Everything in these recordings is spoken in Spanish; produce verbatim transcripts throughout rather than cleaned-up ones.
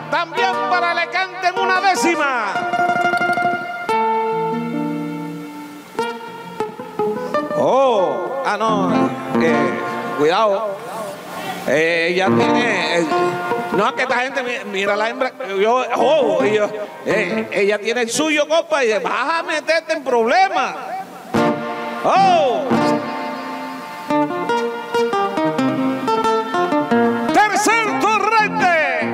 también para le canten una décima. Oh, ah no, eh, cuidado. Eh, ella tiene, eh, no es que esta gente, mira la hembra, yo, oh, yo, eh, ella tiene el suyo, compa, y vas a meterte en problemas. Oh. Tercer torrente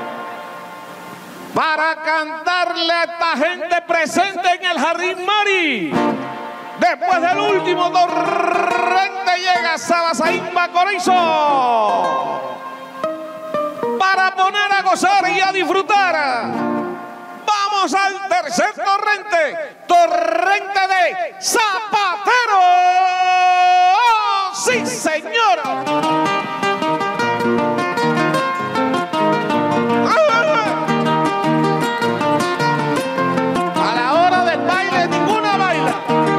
para cantarle a esta gente presente en el Jardín Mari. Después del último torrente llega Sabasaimba Corizo para poner a gozar y a disfrutar. Vamos al tercer torrente, torrente de Zapatero. ¡Sí, señora! A la hora del baile ninguna baila.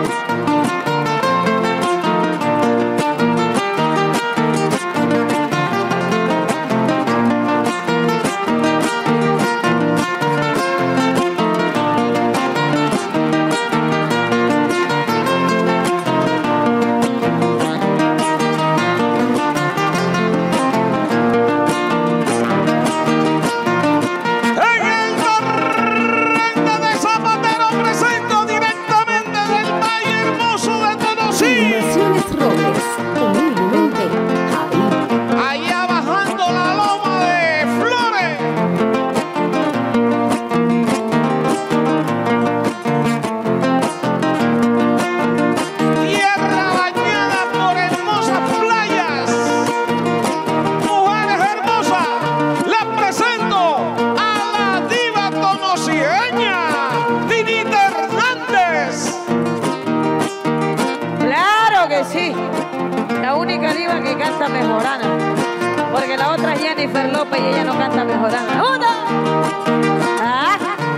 Sí, la única diva que canta mejorana, porque la otra es Jennifer López y ella no canta mejorana. ¡Una! ¿Ah?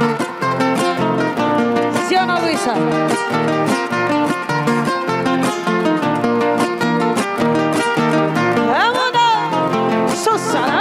¿Sí o no, Luisa? ¡Vámonos! ¡Susana!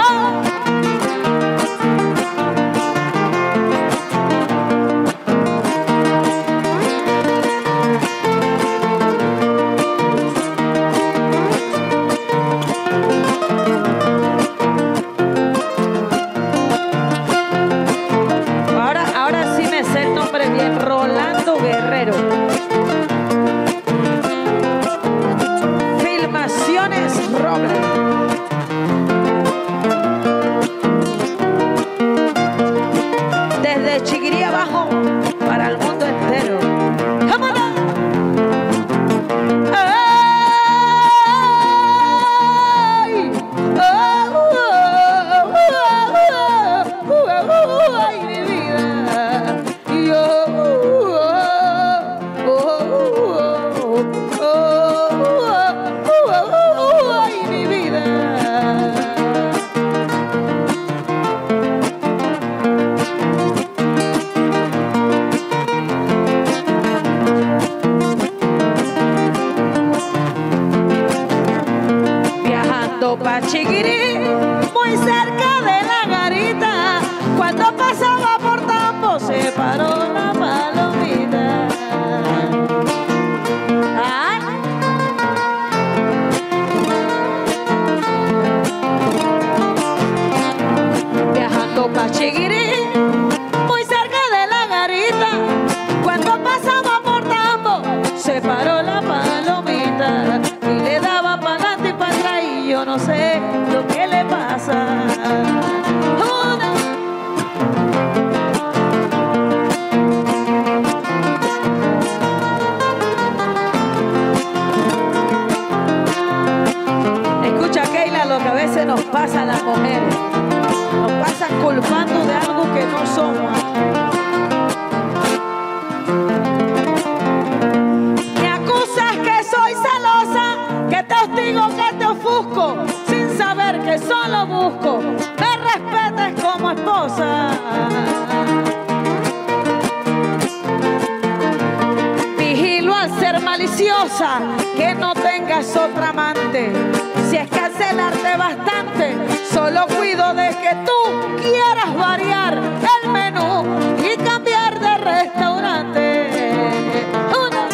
Pa' Chiquirí, muy cerca de la garita, cuando pasaba por Tambo se paró la palomita. ¿Ah? Viajando pa' Chiquirí, muy cerca de la garita, cuando pasaba por Tambo se paró la palomita y le daba para adelante y para atrás y yo no sé lo que le pasa. Una. Escucha, Keila, lo que a veces nos pasa a las mujeres. Nos pasan culpando de algo que no somos. Me acusas que soy celosa, que te hostigo, que te ofusco, sin saber que solo busco me respetes como esposa. Vigilo al ser maliciosa, que no tengas otra amante. Si es que hace la darte bastante. Solo cuido de que tú quieras variar el menú y cambiar de restaurante. Una.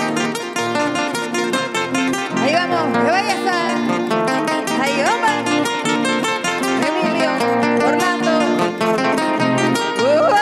Ahí vamos, qué belleza. Ahí vamos. Emilio, Orlando. Uh-huh.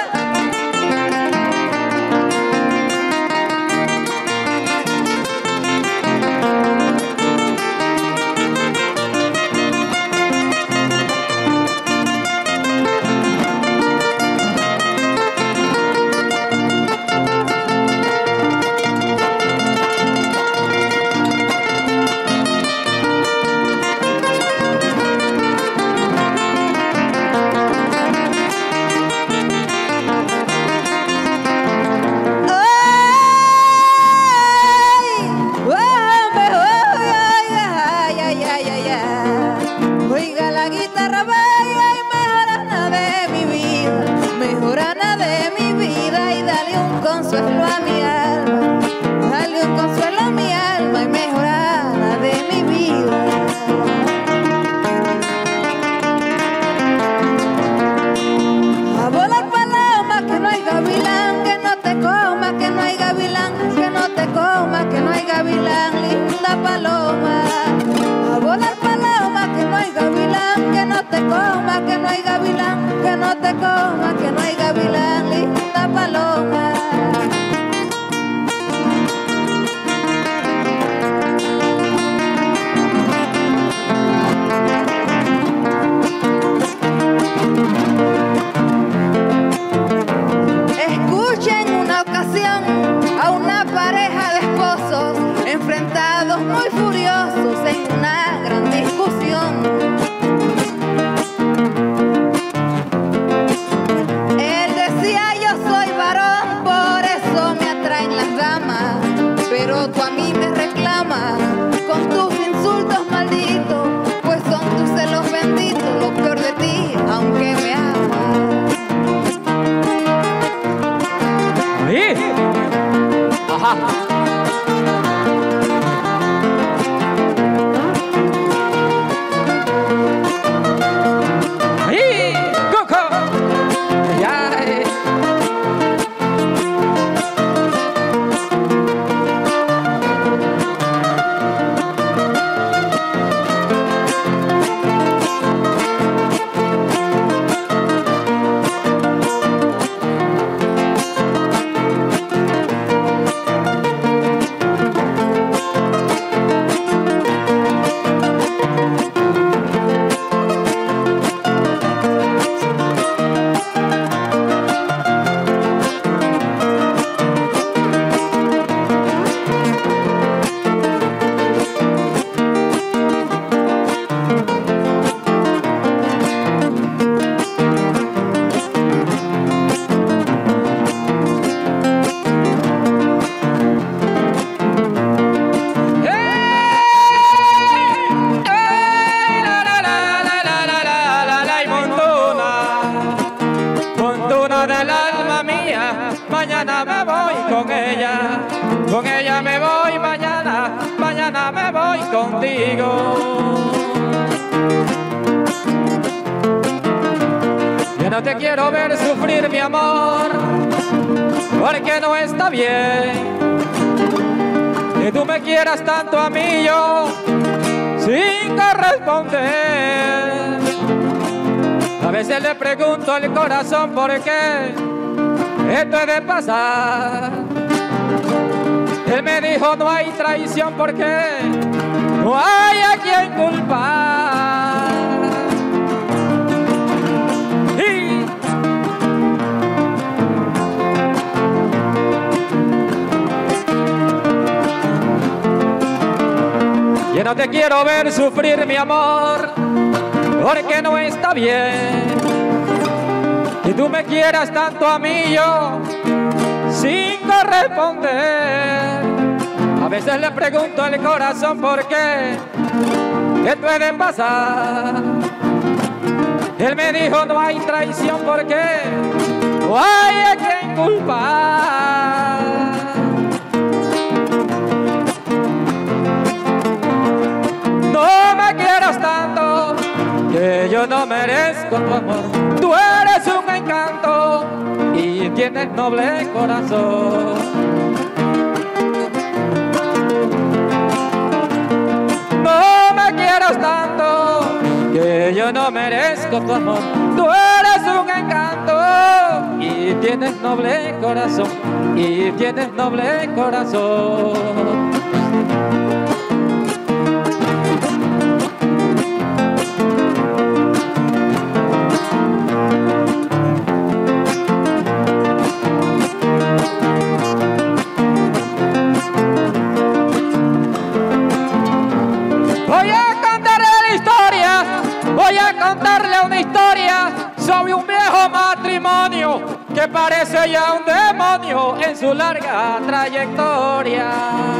mañana me voy con ella, con ella me voy mañana, mañana me voy contigo. Yo no te quiero ver sufrir, mi amor, porque no está bien que tú me quieras tanto a mí, yo sin corresponder. A veces le pregunto al corazón por qué esto he de pasar. Él me dijo no hay traición porque no hay a quien culpar. Y yo no te quiero ver sufrir, mi amor, porque no está bien que tú me quieras tanto a mí, yo sin corresponder. A veces le pregunto al corazón por qué esto he de pasar. Él me dijo no hay traición porque no hay a quien culpar. No me quieras tanto, yo no merezco tu amor. Tú eres un encanto y tienes noble corazón. No me quieras tanto, que yo no merezco tu amor. Tú eres un encanto y tienes noble corazón, y tienes noble corazón. Voy a contarle una historia sobre un viejo matrimonio que parece ya un demonio en su larga trayectoria.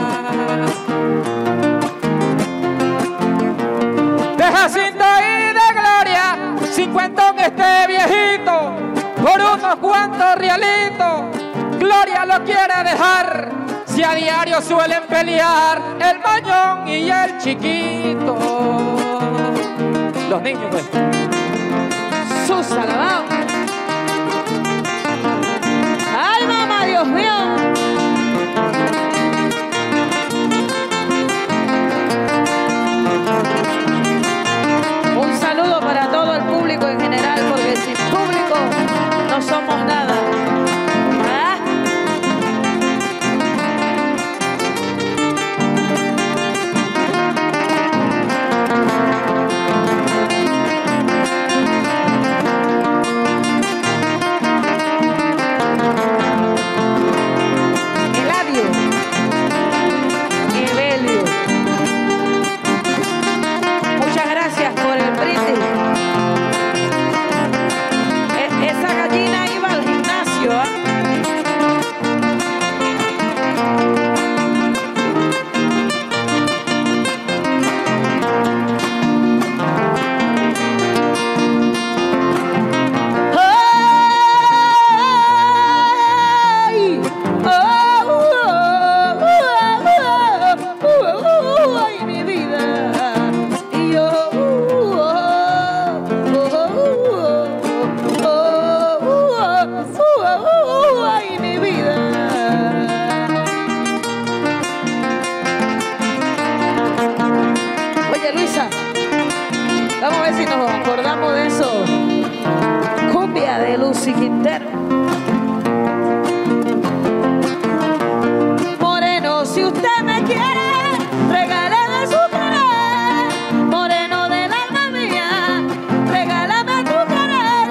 De Jacinto y de Gloria, cincuentón este viejito, por unos cuantos realitos, Gloria lo quiere dejar, si a diario suelen pelear el mañón y el chiquito. Los niños, pues. Sus alabados. Ay, mamá, Dios mío. Un saludo para todo el público en general, porque sin público no somos nada. ¿Ah? Vamos a ver si nos acordamos de eso. Cumbia de Lucy Quintero. Moreno, si usted me quiere, regálame su querer. Moreno del alma mía, regálame tu querer.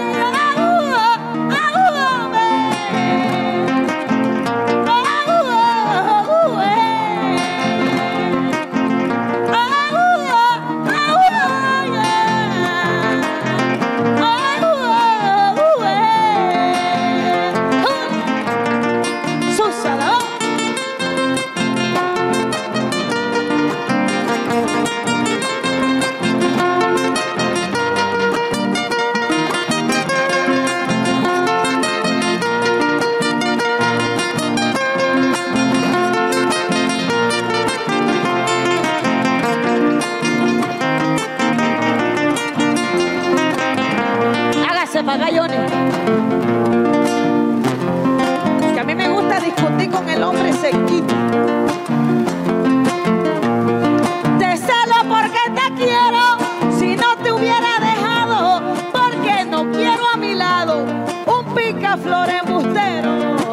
Pagallones. Que a mí me gusta discutir con el hombre sequito. Te celo porque te quiero, si no te hubiera dejado, porque no quiero a mi lado un picaflor embustero.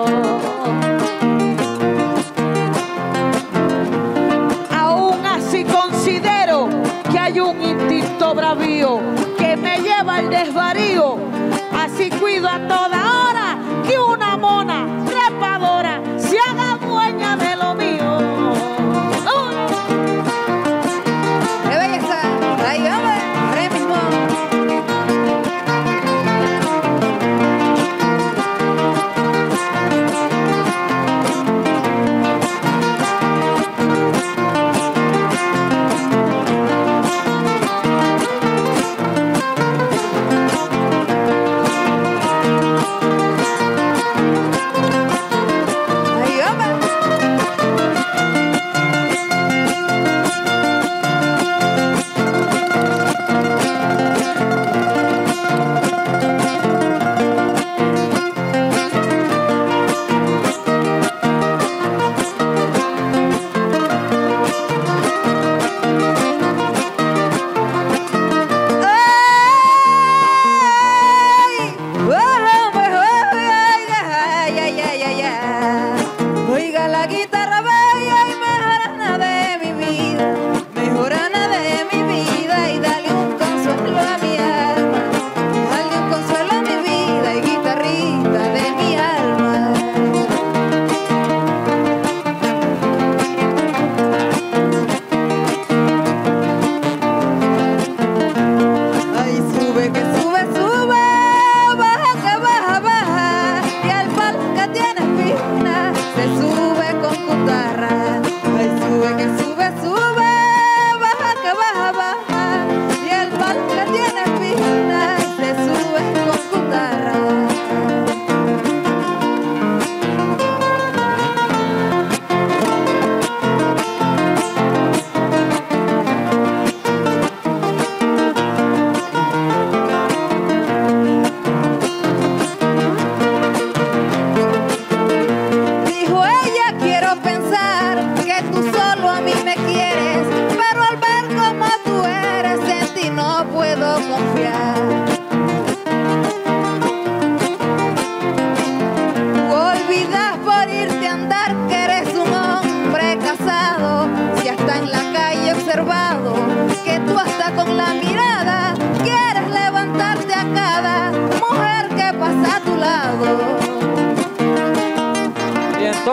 Aún así considero que hay un instinto bravío que me lleva al desvarío. Así cuido a toda hora que una mona trepadora se haga dueña de lo mío. ¡Oh! ¡Qué belleza! ¡Ahí vamos! ¡Ahora mismo!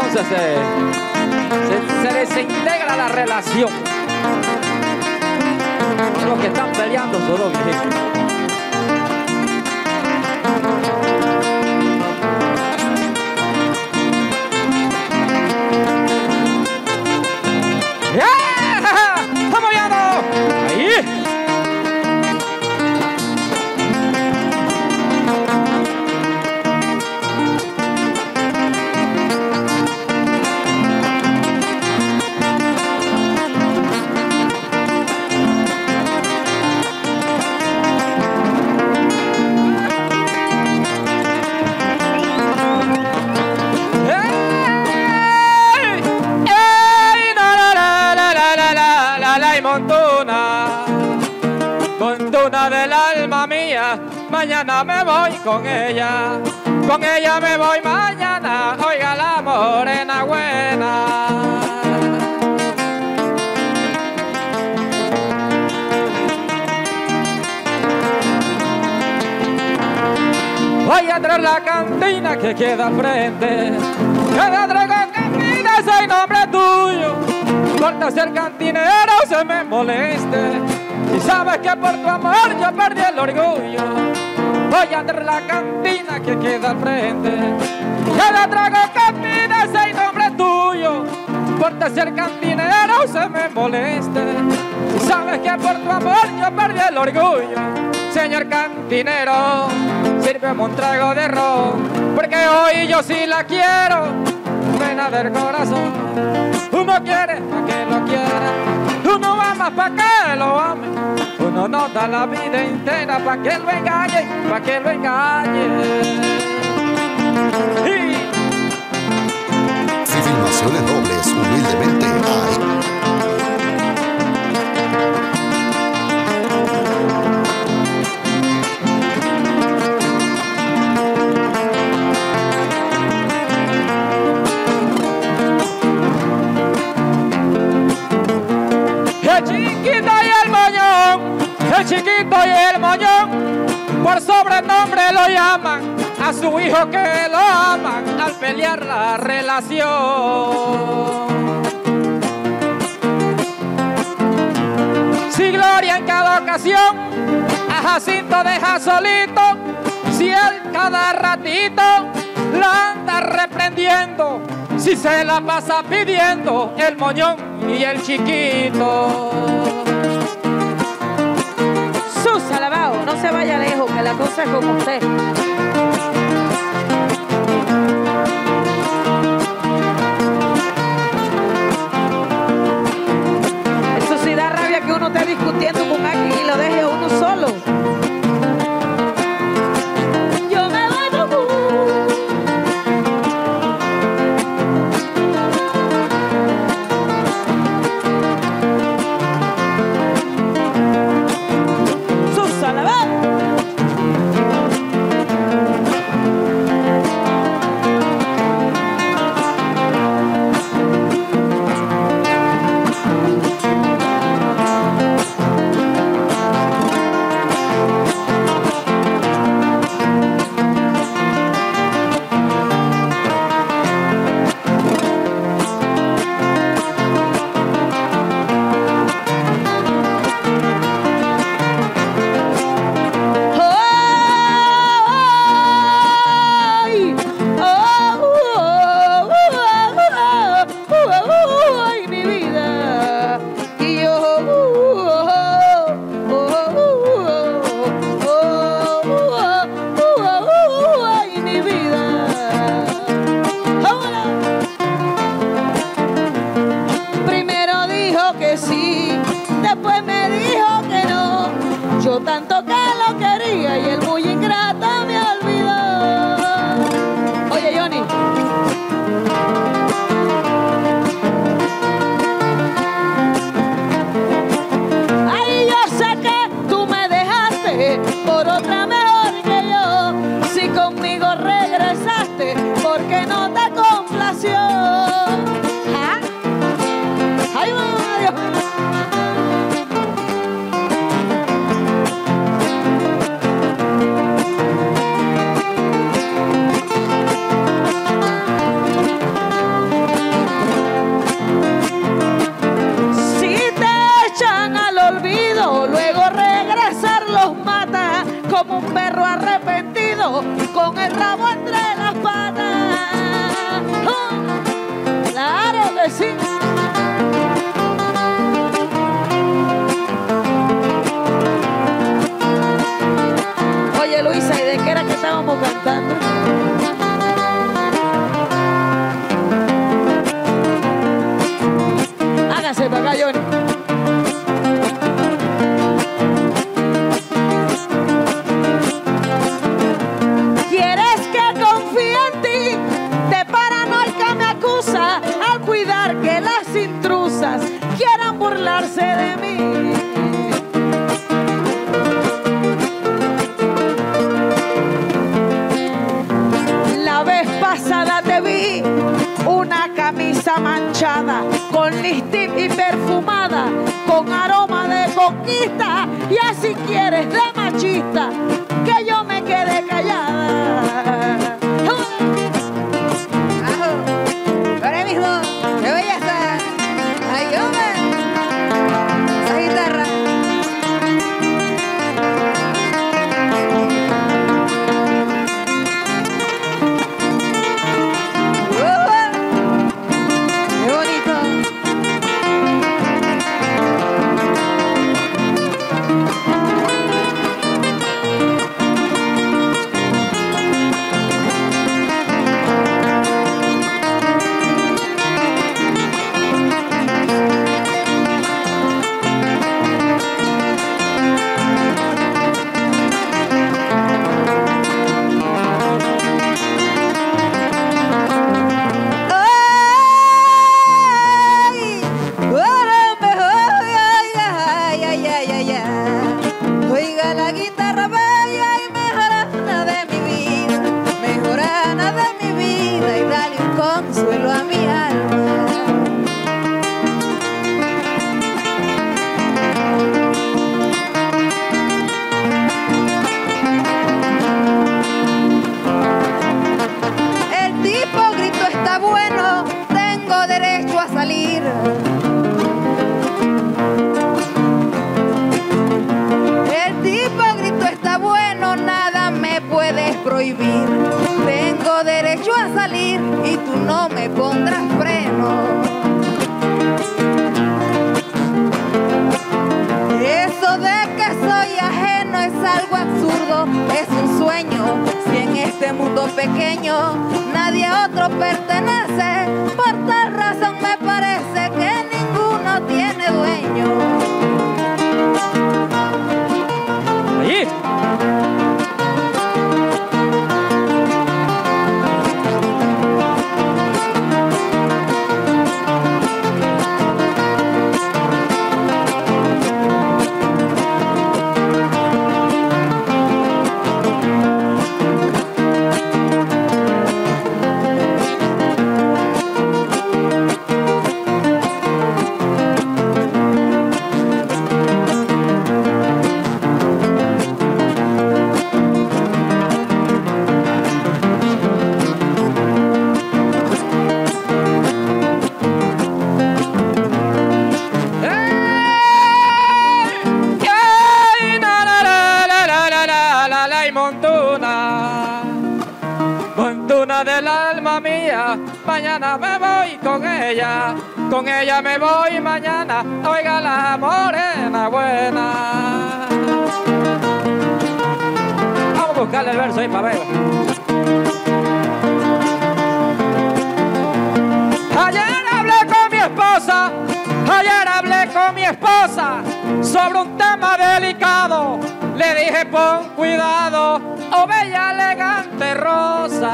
entonces eh, se, se desintegra la relación. Los que están peleando son los viejitos. ¡Yeah! ¡Vamos viendo! ¡Ahí! Montuna, montuna del alma mía, mañana me voy con ella, con ella me voy mañana, oiga la morena buena. Voy a traer la cantina que queda al frente, queda traigo cantina, soy nombre tuyo. Corta ser cantinero se me moleste y sabes que por tu amor yo perdí el orgullo. Voy a traer la cantina que queda al frente, ya la trago cantina ese nombre tuyo. Corta ser cantinero se me moleste y sabes que por tu amor yo perdí el orgullo. Señor cantinero, sírveme un trago de ron, porque hoy yo sí la quiero, pena del corazón. Uno quiere pa' que lo quiera, uno ama pa' que lo ame, uno no da la vida entera pa' que lo engañe, pa' que lo engañe. Y... Filmaciones dobles, humildemente hay. El chiquito y el moñón, el chiquito y el moñón, por sobrenombre lo llaman a su hijo que lo aman al pelear la relación. Si Gloria en cada ocasión a Jacinto deja solito, si él cada ratito la anda reprendiendo, si se la pasa pidiendo el moñón y el chiquito. Sus alabao, no se vaya lejos, que la cosa es como usted. Eso sí da rabia que uno esté discutiendo con alguien y lo deje a uno solo. Yo me voy con tú. Sus alabao. arrepentido con el rabo entre las patas. Oh, claro que sí. Oye, Luisa, ¿y de qué era que estábamos cantando? Hágase para acá, Johnny. ¿Quieres que confíe en ti? De paranoica me acusa al cuidar que las intrusas quieran burlarse de mí. La vez pasada te vi una camisa manchada con lipstick y perfumada, con aroma de conquista, y así quieres de machista que yo me quede callada. Ahora mismo me voy a estar. Ay, hombre, esa guitarra. Qué bonito. Prohibir, tengo derecho a salir y tú no me pondrás freno. Eso de que soy ajeno es algo absurdo, es un sueño. Si en este mundo pequeño nadie a otro pertenece, por tal razón me parece que ninguno tiene dueño. Allí. Del alma mía, mañana me voy con ella, con ella me voy mañana, oiga la morena buena. Vamos a buscarle el verso ahí para ver. Ayer hablé con mi esposa, ayer hablé con mi esposa sobre un tema delicado. Le dije pon cuidado, oh bella elegante rosa.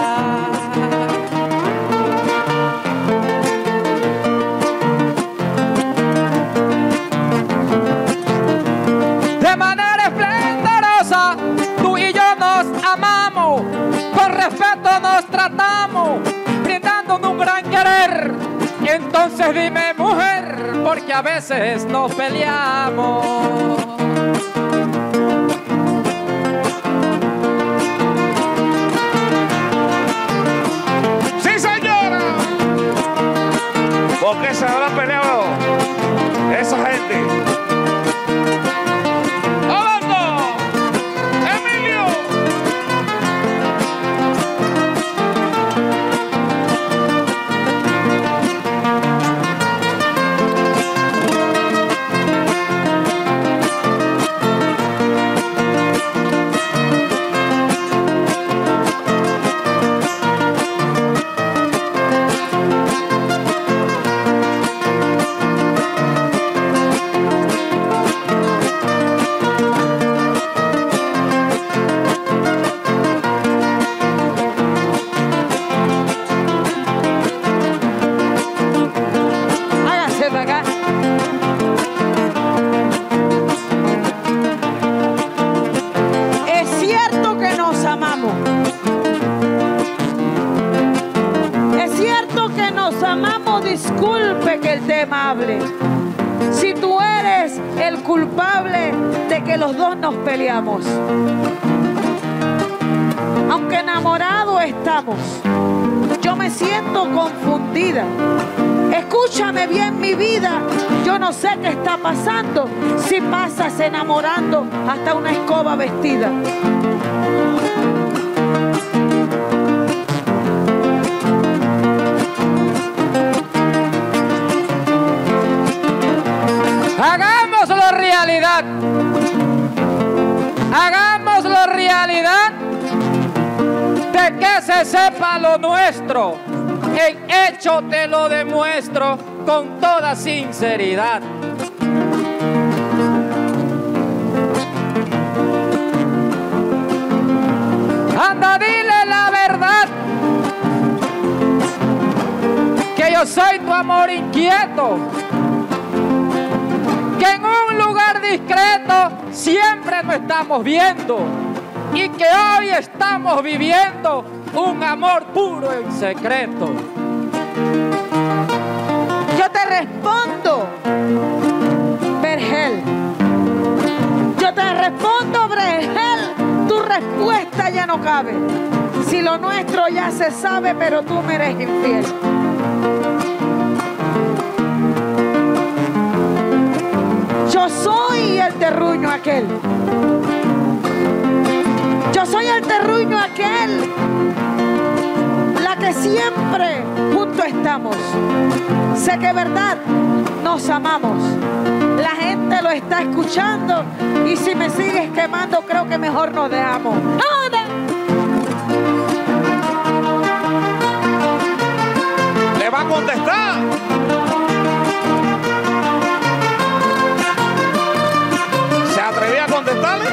De manera esplendorosa, tú y yo nos amamos, con respeto nos tratamos, brindándonos un gran querer. Entonces dime mujer, porque a veces nos peleamos. ¿Por qué se habrá peleado esa gente? ¡Hablando! ¡Emilio! disculpe que el tema hable. Si tú eres el culpable de que los dos nos peleamos. Aunque enamorados estamos, yo me siento confundida. Escúchame bien, mi vida, yo no sé qué está pasando si pasas enamorando hasta una escoba vestida. Hagámoslo realidad. Hagámoslo realidad. De que se sepa lo nuestro. En hecho te lo demuestro con toda sinceridad. Anda, dile la verdad, que yo soy tu amor inquieto, que en un lugar discreto siempre nos estamos viendo y que hoy estamos viviendo un amor puro en secreto. Yo te respondo, Vergel. Yo te respondo, Vergel. Tu respuesta ya no cabe. Si lo nuestro ya se sabe, pero tú me eres infiel. Yo soy el terruño aquel. Yo soy el terruño aquel, la que siempre juntos estamos. Sé que verdad nos amamos. La gente lo está escuchando y si me sigues quemando creo que mejor nos dejamos. ¡Anda! ¿Le va a contestar? ¿Se atrevía a contestarle?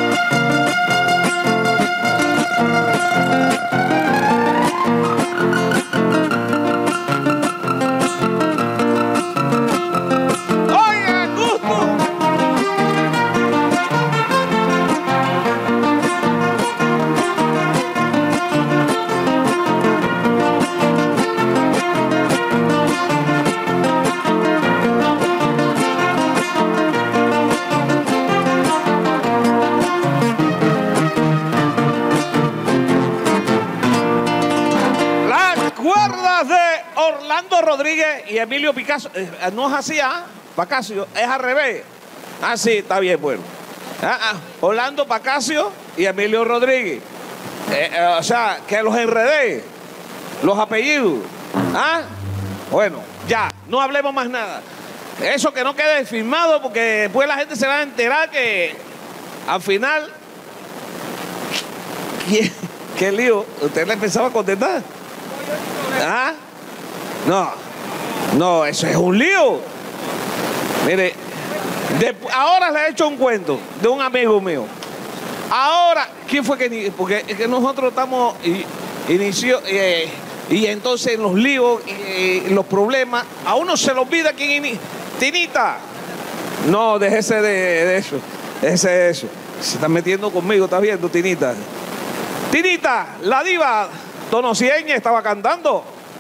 Orlando Rodríguez y Emilio Picasso. Eh, no es así, ¿ah? Pacasio, es al revés. Ah, sí, está bien, bueno. Ah, ah, Orlando Pacasio y Emilio Rodríguez. Eh, eh, o sea, que los enredé. Los apellidos. ¿Ah? Bueno, ya, no hablemos más nada. Eso que no quede firmado porque después la gente se va a enterar que al final... ¿Qué, qué lío? ¿Usted le empezaba a contestar? ¿Ah? No, no, eso es un lío. Mire, de, ahora le he hecho un cuento de un amigo mío. Ahora, ¿quién fue que...? Porque es que nosotros estamos... Inició... Eh, y entonces los líos, eh, los problemas, a uno se le olvida quién inicia. Tinita. No, déjese de, de eso. Déjese de eso. Se está metiendo conmigo, ¿estás viendo, Tinita? Tinita, la diva Tonocieña estaba cantando.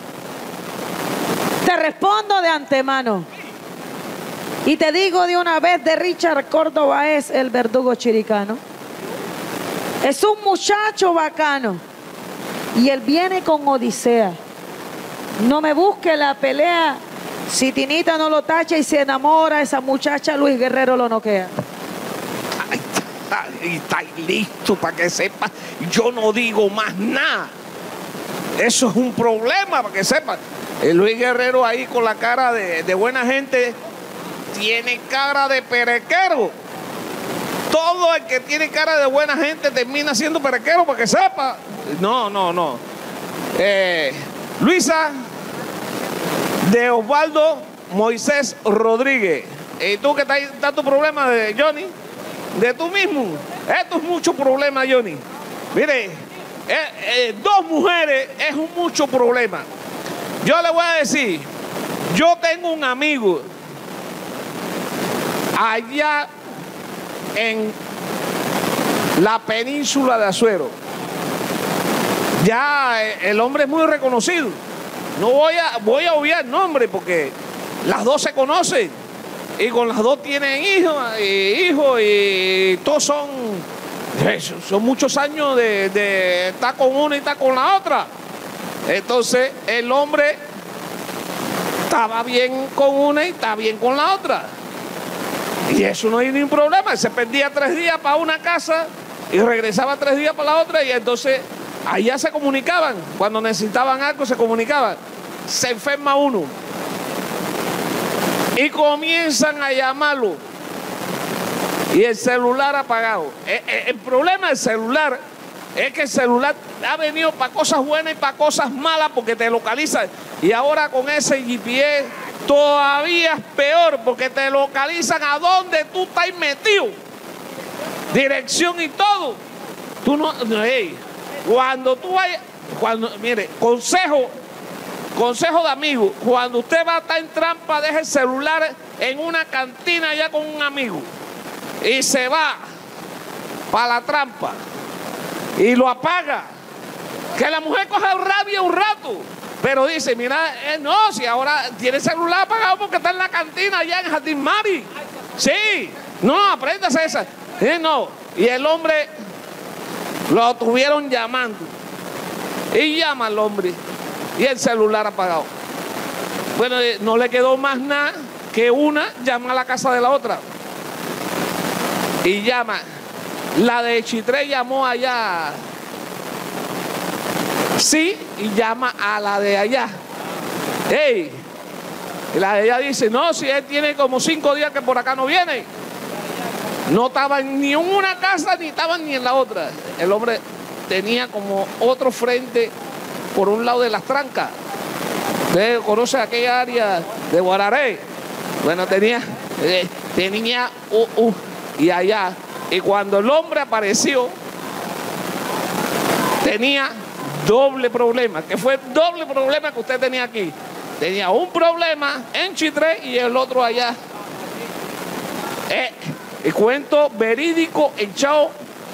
Te respondo de antemano. Y te digo de una vez, de Richard Córdoba es el verdugo chiricano. Es un muchacho bacano. Y él viene con odisea. No me busque la pelea. Si Tinita no lo tacha y se enamora, esa muchacha Luis Guerrero lo noquea. Ay, y está listo para que sepa. Yo no digo más nada. Eso es un problema para que sepa. El Luis Guerrero ahí con la cara de, de buena gente tiene cara de perequero. Todo el que tiene cara de buena gente termina siendo perequero para que sepa. No, no, no. Eh, Luisa de Osvaldo Moisés Rodríguez. ¿Y tú qué está, está tu problema de Johnny? De tú mismo. Esto es mucho problema, Johnny. Mire, eh, eh, dos mujeres es un mucho problema. Yo le voy a decir, yo tengo un amigo allá en la península de Azuero. Ya el hombre es muy reconocido. no voy a, voy a obviar el nombre porque las dos se conocen y con las dos tienen hijos, y, hijos y todos son, son muchos años de, de estar con una y estar con la otra. Entonces el hombre estaba bien con una y está bien con la otra. Y eso no hay ningún problema. Él se perdía tres días para una casa y regresaba tres días para la otra y entonces allá se comunicaban. Cuando necesitaban algo se comunicaban. Se enferma uno y comienzan a llamarlo y el celular apagado. El, el, el problema del celular es que el celular ha venido para cosas buenas y para cosas malas porque te localiza. Y ahora con ese G P S todavía es peor porque te localizan a dónde tú estás metido. Dirección y todo. Tú no, hey, cuando tú vayas, cuando, mire, consejo, consejo de amigo, cuando usted va a estar en trampa, deje el celular en una cantina allá con un amigo y se va para la trampa y lo apaga. Que la mujer coja rabia un rato, pero dice, mira, eh, no, si ahora tiene el celular apagado porque está en la cantina allá en Jardín Mari. Sí, no, apréndase esa. Eh, no, y el hombre lo estuvieron llamando y llama al hombre y el celular apagado. Bueno, eh, no le quedó más nada que una llama a la casa de la otra y llama. La de Chitré llamó allá, sí, y llama a la de allá. Ey, y la de allá dice, no, si él tiene como cinco días que por acá no viene. No estaban ni en una casa ni estaban ni en la otra. El hombre tenía como otro frente por un lado de las trancas. Usted conoce aquella área de Guararé. Bueno, tenía, eh, tenía uh, uh, y allá. Y cuando el hombre apareció, tenía doble problema. Que fue el doble problema que usted tenía aquí. Tenía un problema en Chitré y el otro allá. Eh, el cuento verídico echado.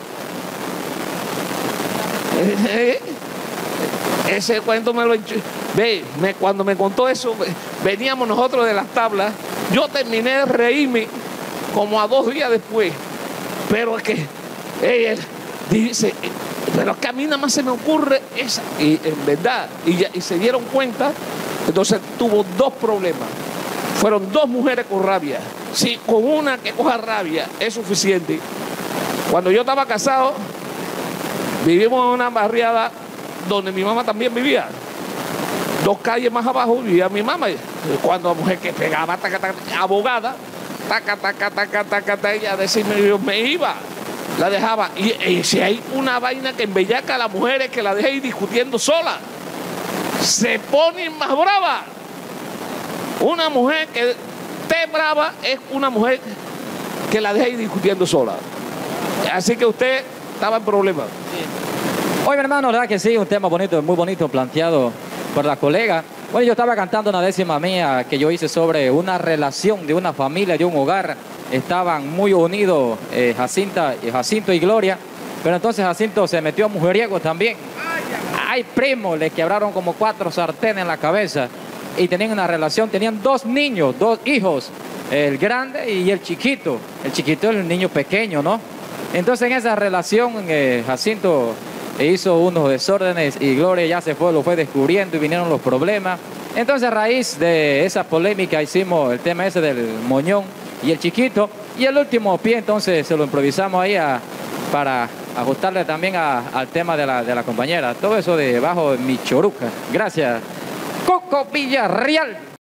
Ese cuento me lo echó. Ve, me, cuando me contó eso, veníamos nosotros de las tablas. Yo terminé de reírme como a dos días después. Pero es que ella dice, pero es que a mí nada más se me ocurre esa. Y en verdad, y, ya, y se dieron cuenta, entonces tuvo dos problemas. Fueron dos mujeres con rabia. Si con una que coja rabia es suficiente. Cuando yo estaba casado, vivimos en una barriada donde mi mamá también vivía. Dos calles más abajo vivía mi mamá. Cuando la mujer que pegaba, taca, taca, abogada, taca, taca, taca, taca, taca, ella decirme, yo me iba, la dejaba. Y, y si hay una vaina que embellaca a las mujeres que la deja ir discutiendo sola, se ponen más bravas. Una mujer que esté brava es una mujer que la deja ir discutiendo sola. Así que usted estaba en problemas. Oye, mi hermano, ¿verdad que sí? Un tema bonito, muy bonito planteado por la colega. Bueno, yo estaba cantando una décima mía que yo hice sobre una relación de una familia, de un hogar. Estaban muy unidos eh, Jacinta, Jacinto y Gloria, pero entonces Jacinto se metió a mujeriego también. Ay, primo, le quebraron como cuatro sartenes en la cabeza y tenían una relación, tenían dos niños, dos hijos, el grande y el chiquito. El chiquito es el niño pequeño, ¿no? Entonces en esa relación eh, Jacinto hizo unos desórdenes y Gloria ya se fue, lo fue descubriendo y vinieron los problemas. Entonces a raíz de esa polémica hicimos el tema ese del moñón y el chiquito. Y el último pie entonces se lo improvisamos ahí a, para ajustarle también a, al tema de la, de la compañera. Todo eso debajo de mi choruca. Gracias. Coco Villarreal.